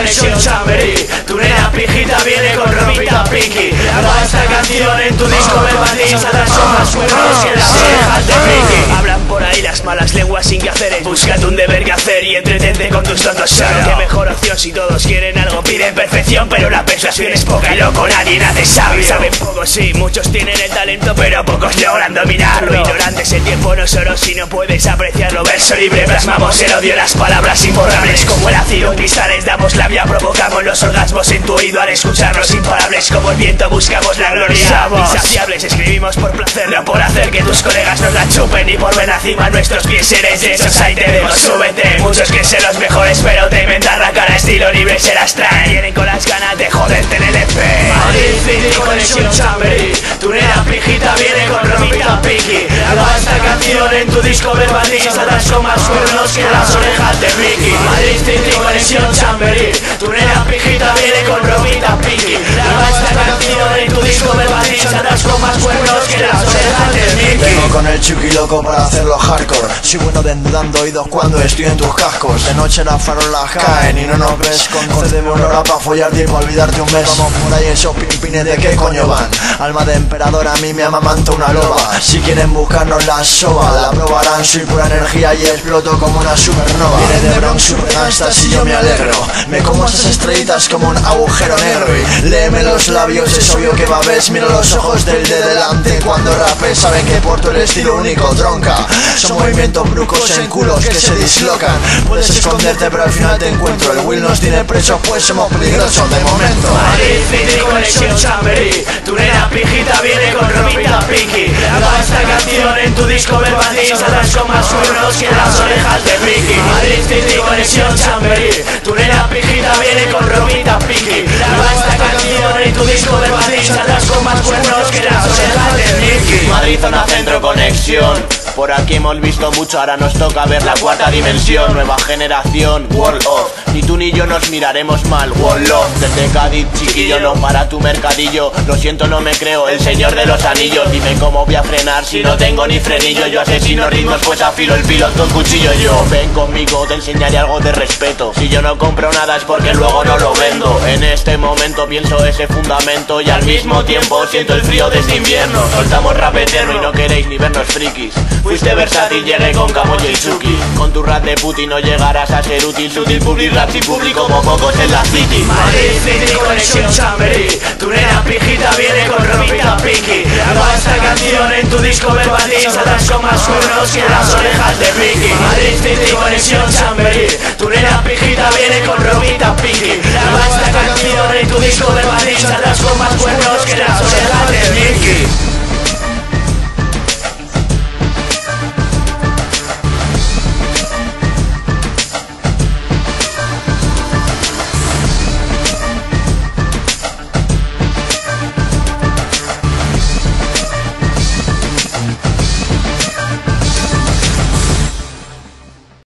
conexión Chamberí. Tu nena pijita viene con ropita pinky. Graba esta canción en tu disco verbatim. Saldrás con más cuernos que las orejas de Mickey. Hablan por ahí las malas lenguas sin que hacer. Búscate un deber que hacer y entretente con tus tontos solo. Qué mejor opción si todos quieren algo, piden perfección, pero la persuasión es poca y loco nadie nace sabio. Saben poco, sí, muchos tienen el talento, pero pocos logran dominarlo. Ignorantes el tiempo no solo si no puedes apreciarlo. Verso libre, plasmamos el odio, las palabras imborrables. Como el ácido cristales, damos la vía, provocamos los orgasmos en tu oído al escucharnos imparables. Como el viento buscamos la gloria, insaciables. Escribimos por placer, no por hacer que tus colegas nos la chupen. Y por ver encima nuestros pies eres de esos ahí te vemos, súbete. Muchos que ser los mejores, pero te inventan la cara. Estilo libre se las traen, vienen con las ganas de joderte en el EP. Madrid City conexión Chamberí. Tu nena pijita viene con ropita pinky. Graba esta canción en tu disco verbatim. Saldrás con más cuernos que las orejas de Mickey. Madrid City conexión Chamberí. Tu nena pijita viene con ropita pinky. Graba esta canción en tu disco verbatim. Saldrás con más cuernos que las orejas de Mickey. Vengo con el chuki loco para hacerlo hardcore. Soy bueno dando oídos cuando estoy en tus cascos. De noche las farolas caen y no nos ves. Concedeme una hora pa' follarte y pa' olvidarte un mes. Vamos por ahí esos pimpines de qué coño van. Alma de emperador a mí me amamanta una loba. Si quieren buscarnos la soba, la probarán, soy pura energía y exploto como una supernova. Viene de Bronx super gangsta si yo me alegro. Me como esas estrellitas como un agujero negro. Y léeme los labios, es obvio que babes. Miro los ojos del de delante cuando rapes. Saben que porto el estilo único, tronca. Son movimientos brucos en culos que se dislocan. Puedes esconderte pero al final te encuentro. El Will nos tiene presos pues somos peligrosos de momento. Madrid City conexión Chamberí. Tu nena pijita viene con ropita pinky. Graba esta canción en tu disco verbatim. Saldrás con más cuernos que las orejas de Mickey. Madrid City conexión Chamberí. Tu nena pijita viene con ropita pinky. Graba esta canción en tu disco verbatim. Saldrás con más cuernos que las orejas de Mickey. Madrid zona centro conexión. Por aquí hemos visto mucho, ahora nos toca ver la cuarta dimensión. Nueva generación, World of. Ni tú ni yo nos miraremos mal, World of. Desde Cádiz, chiquillo, no para tu mercadillo. Lo siento, no me creo, el señor de los anillos. Dime cómo voy a frenar si no tengo ni frenillo. Yo asesino ritmos, pues afilo el filo con cuchillo yo. Ven conmigo, te enseñaré algo de respeto. Si yo no compro nada es porque luego no lo vendo. En este momento pienso ese fundamento y al mismo tiempo siento el frío de este invierno. Soltamos rap eterno y no queréis ni vernos frikis. Fuiste versátil, llegué con Camoyo y Chucky. Con tu rap de puti no llegarás a ser útil. Sutil, public rap sin público como pocos en la city. Madrid City conexión Chamberí. Tu nena pijita viene con ropita pinky. Graba esta canción en tu disco verbatim. Saldrás con más cuernos que las orejas de Mickey. Madrid City conexión Chamberí. Tu nena pijita viene con ropita pinky. Graba esta canción en tu disco verbatim. Saldrás con más